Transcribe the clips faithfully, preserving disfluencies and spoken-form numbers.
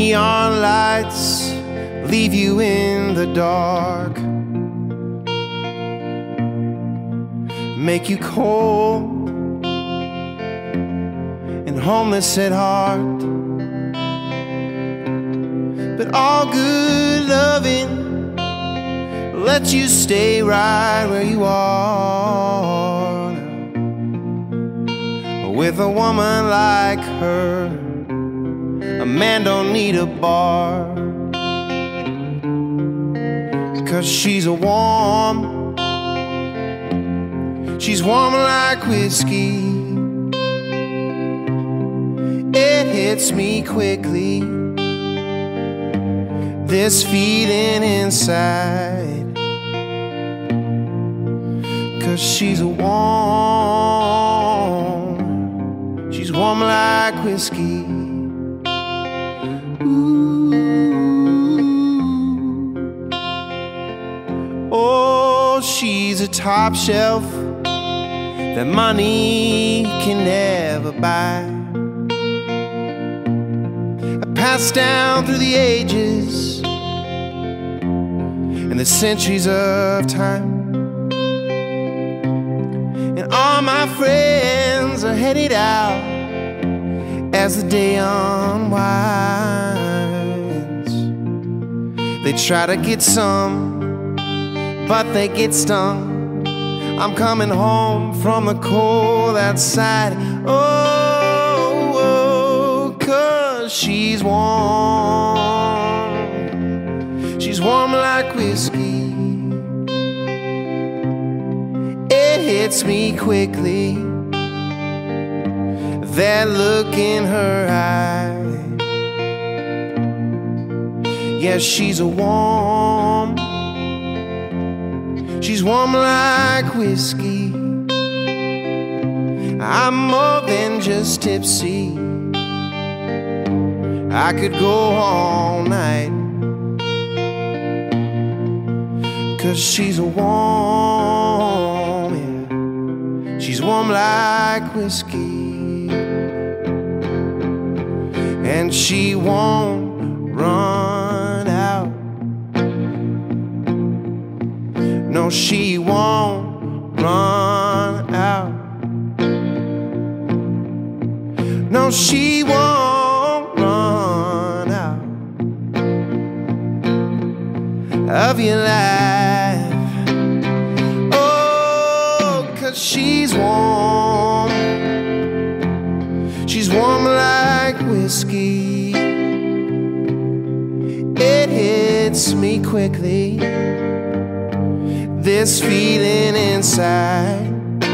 Neon lights leave you in the dark, make you cold and homeless at heart. But all good loving lets you stay right where you are. With a woman like her, a man don't need a bar, 'cause she's a warm, she's warm like whiskey. It hits me quickly, this feeling inside, 'cause she's a warm, she's warm like whiskey. Oh, she's a top shelf that money can never buy, passed down through the ages and the centuries of time. And all my friends are headed out as the day unwinds. They try to get some, but they get stung. I'm coming home from the cold outside. Oh, oh, 'cause she's warm, she's warm like whiskey. It hits me quickly, that look in her eye. Yeah, she's a warm, she's warm like whiskey. I'm more than just tipsy, I could go all night, 'cause she's a warm, yeah, she's warm like whiskey. And she won't run out, no, she won't run out, no, she won't run out of your life. Oh, 'cause she's warm, she's warm like whiskey. It hits me quickly, this feeling inside,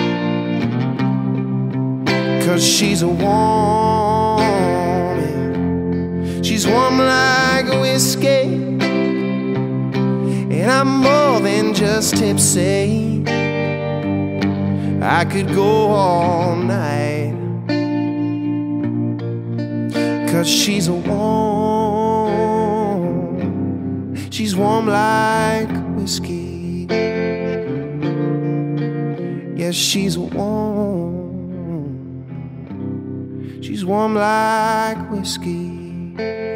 'cause she's a warm, yeah, she's warm like a whiskey. And I'm more than just tipsy, I could go all night, 'cause she's a warm, she's warm like whiskey. Yes, she's a warm, she's warm like whiskey.